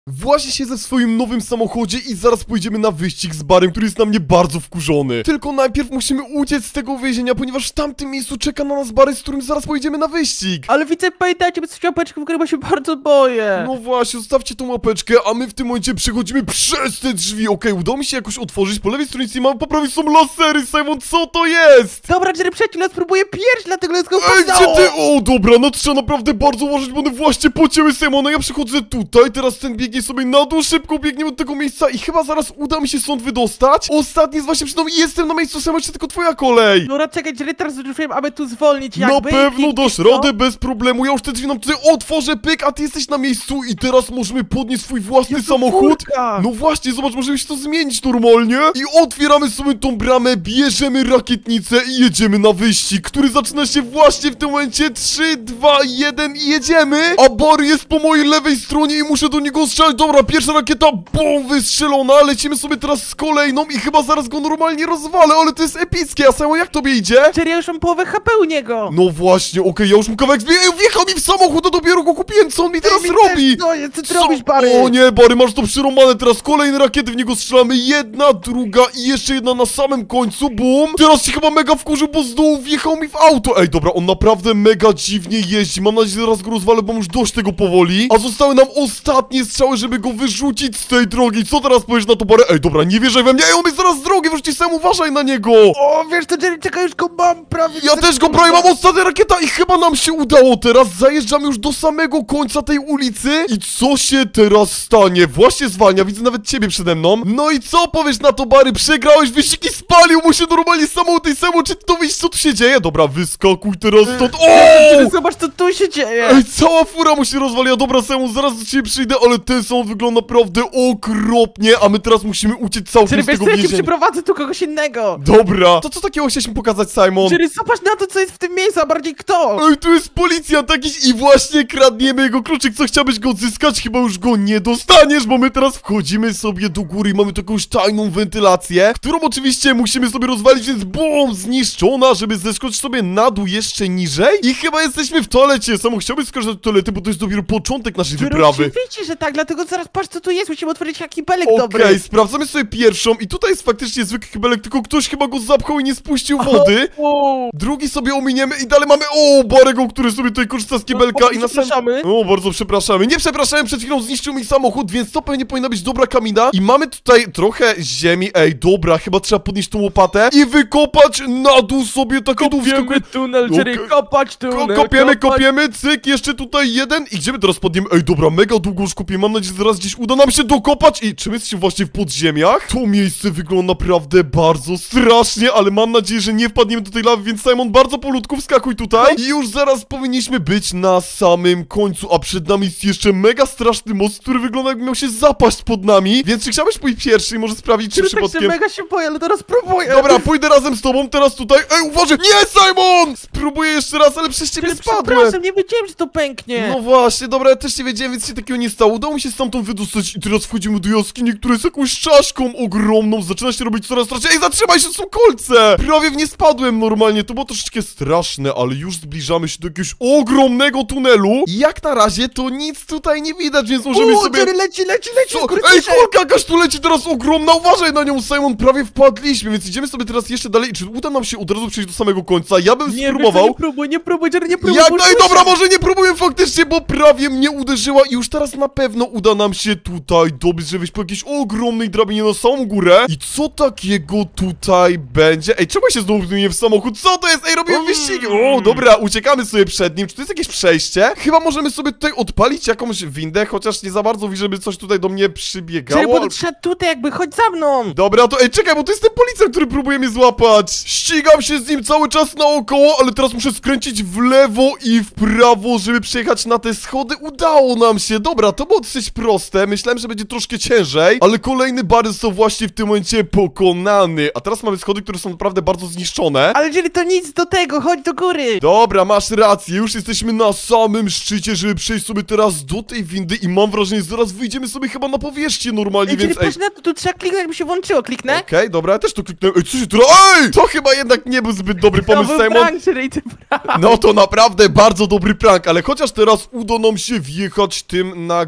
Właśnie siedzę w swoim nowym samochodzie i zaraz pojedziemy na wyścig z Barym, który jest na mnie bardzo wkurzony. Tylko najpierw musimy uciec z tego więzienia, ponieważ w tamtym miejscu czeka na nas Bary, z którym zaraz pojedziemy na wyścig. Ale widzę, pamiętajcie, bez łapeczki, w której się bardzo boję. No właśnie, zostawcie tą łapeczkę, a my w tym momencie przechodzimy przez te drzwi. Okej, udało mi się jakoś otworzyć, po lewej stronie mamy, po prawej są lasery, Simon, co to jest? Dobra, Jerry, przyjaciel, ja spróbuję pierwszy, dlatego let's go. Ej, gdzie ty? O, dobra, no trzeba naprawdę bardzo uważać, bo one właśnie pocięły Simona. Ja przychodzę tutaj, teraz ten biegnie sobie na dół, szybko biegniemy do tego miejsca i chyba zaraz uda mi się stąd wydostać. Ostatni jest właśnie przed nami i jestem na miejscu, Simon, jeszcze tylko twoja kolej. Dobra, czekaj, Jerry, teraz ruszyłem, aby tu zwolnić jakby. Na pewno dasz radę bez problemu, ja już te drzwi nam tutaj otworzę, pyk, a ty jesteś na miejscu i teraz możemy podnieść swój własny samochód. Furka. No właśnie, zobacz, możemy się to zmienić normalnie. I otwieramy sobie tą bramę, bierzemy rakietnicę i jedziemy na wyścig, który zaczyna się właśnie w tym momencie. 3, 2, 1 i jedziemy. A Bary jest po mojej lewej stronie i muszę do niego strzelać. Dobra, pierwsza rakieta, bum, wystrzelona. Lecimy sobie teraz z kolejną i chyba zaraz go normalnie rozwalę, ale to jest epickie. A Samo, jak tobie idzie? Jerry, ja już mam połowę HP u niego. No właśnie, okej, ja już mu kawałek wjechał mi w samochód, a dopiero go kupiłem, co on mi teraz robi? Co ty robisz, Bary? O nie, Bary, masz to przyrąbane, teraz kolejne rakiety w niego strzelamy, jedna, druga i jeszcze jedna na samym końcu, bum. Teraz się chyba mega wkurzył, bo z dołu wjechał mi w auto. Ej, dobra, on naprawdę mega dziwnie jeździ, mam nadzieję, że zaraz go rozwalę, bo już dość tego powoli. A zostały nam ostatnie strzały, żeby go wyrzucić z tej drogi. Co teraz powiesz na to, Bary? Ej, dobra, nie wierzę we mnie, ej, on jest zaraz z drogi, wreszcie sam uważaj na niego. O, wiesz co, Jerry, czekaj, już go mam prawie. Ja też go prawie mam, ostatnia rakieta i chyba nam się udało teraz. Zajeżdżamy już do samego końca tej ulicy. I co się teraz stanie? Właśnie zwalnia, widzę nawet ciebie przede mną. No i co powiesz na to, Bary? Przegrałeś wyścig i spalił mu się normalnie samochód tej Samo, czy ty to widzisz, co tu się dzieje? Dobra, wyskakuj teraz stąd. Jerry, zobacz, co tu się dzieje. Ej, cała fura mu się rozwaliła. Dobra, Samo, zaraz do ciebie przyjdę, ale ten samochód wygląda naprawdę okropnie, a my teraz musimy uciec całkiem Jerry, z wiesz tego co, ja ci więzienia. przyprowadzę tu kogoś innego. Dobra, to co takiego chcieliśmy pokazać, Simon? Jerry, zobacz na to, co jest w tym miejscu, a bardziej kto. Ej, tu jest policjant jakiś i właśnie kradniemy jego kluczyk. Co, chciałbyś go odzyskać? Chyba już go nie dostaniesz, bo my teraz wchodzimy sobie do góry i mamy taką już tajną wentylację, którą oczywiście musimy sobie rozwalić, więc bum, zniszczona, żeby zeskoczyć sobie na dół jeszcze niżej. I chyba jesteśmy w toalecie. Samo chciałbyś skorzystać do toalety, bo to jest dopiero początek naszej wyprawy. Oczywiście, że tak, dlatego zaraz patrz, co tu jest, musimy otworzyć taki kibelek dobry. Okej, sprawdzamy sobie pierwszą i tutaj jest faktycznie zwykły kibelek, tylko ktoś chyba go zapchał i nie spuścił wody. Drugi sobie ominiemy i dalej mamy, Barego, który sobie tutaj korzysta z kibelka i na przepraszamy. O, bardzo przepraszamy. Nie przepraszałem, przed chwilą zniszczył mi samochód, więc to pewnie powinna być dobra kamina. I mamy tutaj trochę ziemi. Ej, dobra, chyba trzeba podnieść tą łopatę i wykopać na dół sobie takie dół. Kopiemy tunel, Jerry, kopać tunel. Kopiemy, cyk, jeszcze tutaj jeden. I gdzie my teraz podniemy? Ej, dobra, mega długo już kopiemy. Mam nadzieję, że zaraz gdzieś uda nam się dokopać. I czy my jesteśmy właśnie w podziemiach? To miejsce wygląda naprawdę bardzo strasznie, ale mam nadzieję, że nie wpadniemy do tej lawy, więc Simon, bardzo polutku wskakuj tutaj. I już zaraz powinniśmy być na samym końcu, a przed nami jest jeszcze mega straszny most, który wygląda jakby miał się zapaść pod nami. Więc czy chciałbyś pójść pierwszy i może sprawdzić, czy przypadkiem... mega się boję, ale teraz spróbuję. Dobra, pójdę razem z tobą, teraz tutaj. Ej, uważaj! Nie, Simon! Spróbuję jeszcze raz, ale przez ciebie spadłem. Przepraszam, nie wiedziałem, że to pęknie. No właśnie, dobra, ja też nie wiedziałem, więc się takiego nie stało. Udało mi się stamtąd wydostać i teraz wchodzimy do jaskini, która jest jakąś czaszką ogromną. Zaczyna się robić coraz straszniej. Ej, zatrzymaj się, są kolce! Prawie w nie spadłem normalnie, to było troszeczkę straszne, ale już zbliżamy się do jakiegoś ogromnego tunelu. I jak na razie to nic tutaj nie widać, więc możemy sobie... Jerry, leci. Co? Ej, kulka jakaś tu leci teraz ogromna, uważaj na nią, Simon, prawie wpadliśmy, więc idziemy sobie teraz jeszcze dalej. Czy uda nam się od razu przejść do samego końca? Ja bym spróbował. Nie próbuj, Jerry, nie próbuj. Jak? Ej, dobra, może nie próbuję faktycznie, bo prawie mnie uderzyła i już teraz na pewno uda nam się tutaj dobyć, żeby wejść po jakiejś ogromnej drabinie na samą górę. I co takiego tutaj będzie? Ej, czemu ja się znowu zmienię w samochód? Co to jest? Ej, robimy wyścigi. O, dobra, uciekamy sobie przed nim. Czy to jest jakieś przejście? Chyba możemy sobie tutaj odpalić jakąś windę, chociaż nie za bardzo widzę, żeby coś tutaj do mnie przybiegało. Jerry, bo trzeba tutaj jakby, chodź za mną. Dobra, to ej, czekaj, bo to jest ten policjant, który próbuje mnie złapać. Ścigam się z nim cały czas naokoło, ale teraz muszę skręcić w lewo i w prawo, żeby przejechać na te schody. Udało nam się. Dobra, to było dosyć proste. Myślałem, że będzie troszkę ciężej, ale kolejny Bary został właśnie w tym momencie pokonany. A teraz mamy schody, które są naprawdę bardzo zniszczone. Ale Jerry, to nic do tego, chodź do góry. Dobra, masz rację, już jesteśmy na samym szczycie, żeby przejść sobie teraz do tej windy i mam wrażenie, że zaraz wyjdziemy sobie chyba na powierzchnię normalnie, więc patrz na to, tu trzeba kliknąć, jakby się włączyło, kliknę? Okej, dobra, ja też to kliknąłem. Ej, co się tu... Ej! To chyba jednak nie był zbyt dobry pomysł, To był Simon. prank, Jerry, ty prank. No to naprawdę bardzo dobry prank, ale chociaż teraz uda nam się wjechać tym na górę.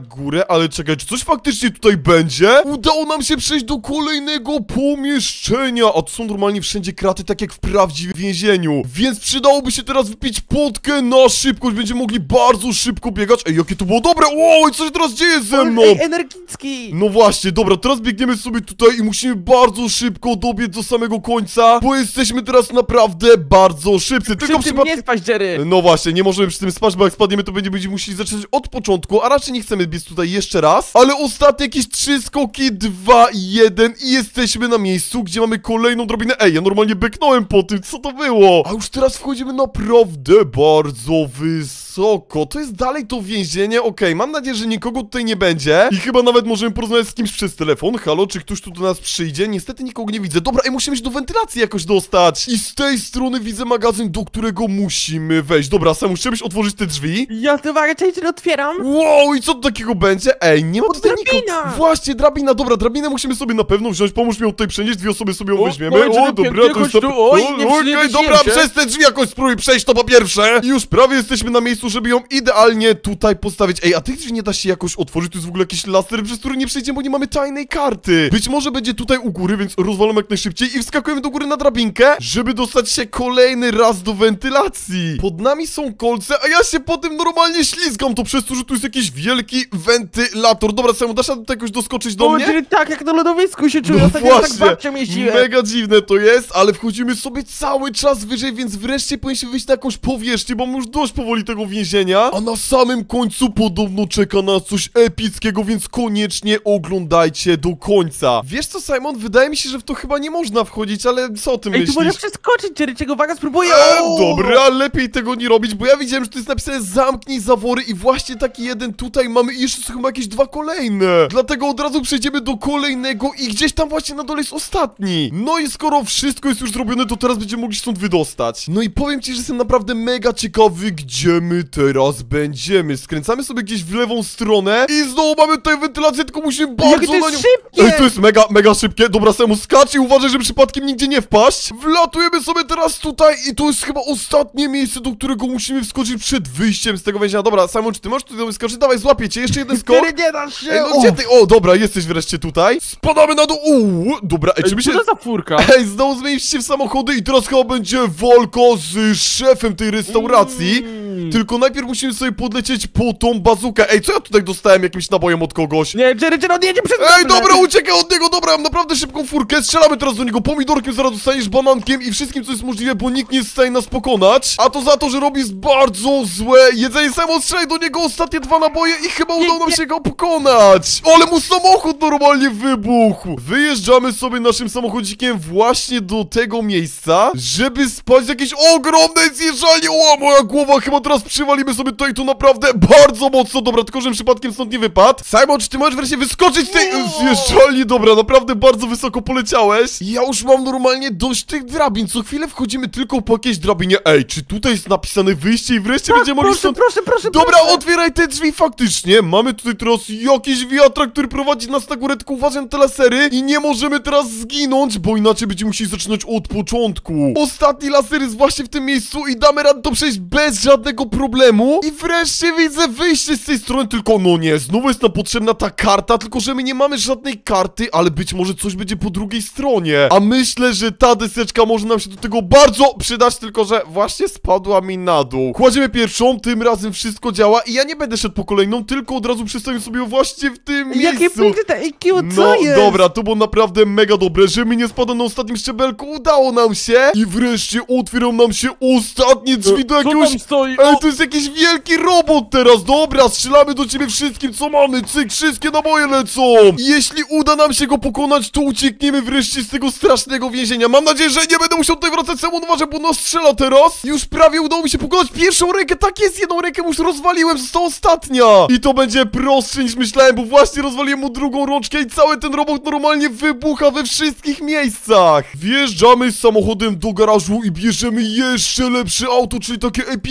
dobrze, ale czekaj, czy coś faktycznie tutaj będzie? Udało nam się przejść do kolejnego pomieszczenia, a to są normalnie wszędzie kraty, tak jak w prawdziwym więzieniu. Więc przydałoby się teraz wypić potkę na szybkość, będziemy mogli bardzo szybko biegać. Ej, jakie to było dobre! Oj, co się teraz dzieje ze mną? Ej, energicki! No właśnie, dobra, teraz biegniemy sobie tutaj i musimy bardzo szybko dobiec do samego końca, bo jesteśmy teraz naprawdę bardzo szybcy. Tylko Przy tym nie spać, Jerry! No właśnie, nie możemy przy tym spać, bo jak spadniemy, to będziemy musieli zacząć od początku, a raczej nie chcemy biec tutaj jeszcze raz. Ale ostatnie jakieś 3 skoki, 2, 1 i jesteśmy na miejscu, gdzie mamy kolejną drabinę. Ej, ja normalnie beknąłem po tym, co to było? A już teraz wchodzimy naprawdę bardzo wysoko. To jest dalej to więzienie, okej, mam nadzieję, że nikogo tutaj nie będzie. I chyba nawet możemy porozmawiać z kimś przez telefon. Halo, czy ktoś tu do nas przyjdzie? Niestety nikogo nie widzę. Dobra, ej, musimy się do wentylacji jakoś dostać. I z tej strony widzę magazyn, do którego musimy wejść. Dobra, Sam, chciałbyś otworzyć te drzwi? Ja to czekaj, otwieram. Wow, i co tu takiego będzie? Ej, nie ma tutaj nikogo. drabina! Właśnie, drabina, dobra, drabinę musimy sobie na pewno wziąć. Pomóż mi ją tutaj przenieść, 2 osoby sobie ją O, weźmiemy. oj, Jerry, dobra, pięknie, to jest chodź tu. Oj, nie okej, dobra, przyjemnie się. przez te drzwi jakoś spróbuj przejść, to po pierwsze. I już prawie jesteśmy na miejscu, żeby ją idealnie tutaj postawić. Ej, a tych drzwi nie da się jakoś otworzyć? Tu jest w ogóle jakiś laser, przez który nie przejdziemy, bo nie mamy tajnej karty. Być może będzie tutaj u góry, więc rozwalamy jak najszybciej i wskakujemy do góry na drabinkę, żeby dostać się kolejny raz do wentylacji. Pod nami są kolce, a ja się po tym normalnie ślizgam, to przez to, że tu jest jakiś wielki wentylator. Dobra, Samu, dasz się tutaj jakoś doskoczyć do O, mnie? Jerry, tak, jak na lodowisku się czuję, No ostatnio tak właśnie, babcią jeździłem. mega dziwne to jest, ale wchodzimy sobie cały czas wyżej, więc wreszcie powinniśmy wyjść na jakąś powierzchnię, bo mam już dość powoli tego więzienia. A na samym końcu podobno czeka nas coś epickiego, więc koniecznie oglądajcie do końca. Wiesz co, Simon? Wydaje mi się, że w to chyba nie można wchodzić, ale co o tym Ej, tu myślisz? można przeskoczyć, Jerry, czego uwaga, spróbuję. Dobra, lepiej tego nie robić, bo ja widziałem, że to jest napisane zamknij zawory i właśnie taki jeden tutaj mamy i jeszcze są chyba jakieś 2 kolejne. Dlatego od razu przejdziemy do kolejnego i gdzieś tam właśnie na dole jest ostatni. No i skoro wszystko jest już zrobione, to teraz będziemy mogli stąd wydostać. No i powiem ci, że jestem naprawdę mega ciekawy, gdzie my teraz będziemy. Skręcamy sobie gdzieś w lewą stronę i znowu mamy tutaj wentylację, tylko musimy Jakie bardzo to na jest nią... szybkie! Ej, to jest mega szybkie. Dobra, Samu, skacz i uważaj, żeby przypadkiem nigdzie nie wpaść. Wlatujemy sobie teraz tutaj i to jest chyba ostatnie miejsce, do którego musimy wskoczyć przed wyjściem z tego więzienia. Dobra, Simon, czy ty możesz tutaj wyskoczyć? Dawaj, złapię cię, jeszcze jeden skok. Jerry, nie da się! Ej, no gdzie ty? O, dobra, jesteś wreszcie tutaj. Spadamy na dół. Dobra, ej, czy my Co się... to za furka? Ej, znowu zmieniliście się w samochody i teraz chyba będzie walka z szefem tej restauracji. Tylko najpierw musimy sobie podlecieć po tą bazukę. Ej, co ja tutaj dostałem jakimś nabojem od kogoś? Nie, Jerry, on jedzie przez Ej, dobra, uciekaj od niego, dobra, mam naprawdę szybką furkę. Strzelamy teraz do niego pomidorkiem, zaraz dostaniesz banankiem i wszystkim, co jest możliwe, bo nikt nie jest w stanie nas pokonać. A to za to, że robi bardzo złe jedzenie. Simon, strzelaj do niego ostatnie 2 naboje i chyba udało nam się go pokonać. Ale mu samochód normalnie wybuchł. Wyjeżdżamy sobie naszym samochodzikiem właśnie do tego miejsca, żeby spać w jakiejś ogromnej zjeżdżalni. O, moja głowa, chyba teraz przywalimy sobie tutaj to naprawdę bardzo mocno. Dobra, tylko żebym przypadkiem stąd nie wypadł. Simon, czy ty możesz wreszcie wyskoczyć z tej zjeżdżalni? Dobra, naprawdę bardzo wysoko poleciałeś. Ja już mam normalnie dość tych drabin. Co chwilę wchodzimy tylko po jakiejś drabinie. Ej, czy tutaj jest napisane wyjście i wreszcie będziemy mogli stąd... Proszę. Dobra, otwieraj te drzwi faktycznie. Mamy tutaj teraz jakiś wiatrak, który prowadzi nas na górę, tylko uważaj na te lasery i nie możemy teraz zginąć, bo inaczej będziemy musieli zaczynać od początku. Ostatni laser jest właśnie w tym miejscu i damy radę to przejść bez żadnego problemu. I wreszcie widzę wyjście z tej strony, tylko no nie, znowu jest nam potrzebna ta karta, tylko że my nie mamy żadnej karty, ale być może coś będzie po drugiej stronie. A myślę, że ta deseczka może nam się do tego bardzo przydać, tylko że właśnie spadła mi na dół. Kładziemy pierwszą, tym razem wszystko działa i ja nie będę szedł po kolejną, tylko od razu przestawię sobie ją właśnie w tym Jakie miejscu. piękne te IQ, co No jest? dobra, to było naprawdę mega dobre, że mi nie spadło na ostatnim szczebelku, udało nam się. I wreszcie otwierał nam się ostatnie drzwi do Co jakiegoś... tam stoi? Ej, to jest jakiś wielki robot teraz, dobra, strzelamy do ciebie wszystkim, co mamy, cyk, wszystkie naboje lecą. I jeśli uda nam się go pokonać, to uciekniemy wreszcie z tego strasznego więzienia. Mam nadzieję, że nie będę musiał tutaj wracać sam, uważaj, bo nas strzela teraz. Już prawie udało mi się pokonać pierwszą rękę, tak jest, jedną rękę już rozwaliłem, została ostatnia. I to będzie prostsze niż myślałem, bo właśnie rozwaliłem mu drugą rączkę i cały ten robot normalnie wybucha we wszystkich miejscach. Wjeżdżamy z samochodem do garażu i bierzemy jeszcze lepsze auto, czyli takie epickie, słabe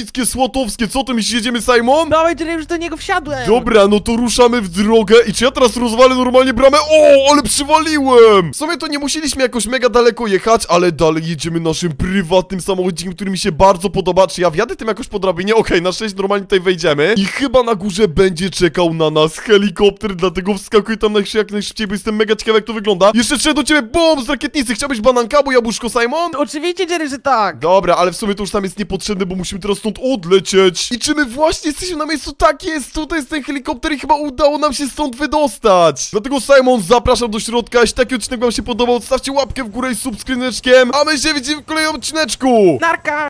łatwowskie. Co to, myślisz, jedziemy, Simon? Dawaj, Jerry, już do niego wsiadłem. Dobra, no to ruszamy w drogę. I czy ja teraz rozwalę normalnie bramę? O, ale przywaliłem! W sumie to nie musieliśmy jakoś mega daleko jechać, ale dalej jedziemy naszym prywatnym samochodzikiem, który mi się bardzo podoba. Czy ja wjadę tym jakoś po drabinie? Okej, na szczęście normalnie tutaj wejdziemy. I chyba na górze będzie czekał na nas helikopter, dlatego wskakuj tam jak najszybciej, bo jestem mega ciekawy, jak to wygląda. Jeszcze trzeba do ciebie, bum, z rakietnicy. Chciałbyś bananka albo jabłuszko, Simon? Oczywiście, Jerry, że tak. Dobra, ale w sumie to już tam jest niepotrzebne, bo musimy teraz stąd odlecieć. I czy my właśnie jesteśmy na miejscu? Tak jest, tutaj jest ten helikopter i chyba udało nam się stąd wydostać. Dlatego, Simon, zapraszam do środka. Jeśli taki odcinek wam się podobał, stawcie łapkę w górę i subskrzyneczkiem, a my się widzimy w kolejnym odcineczku. Narka.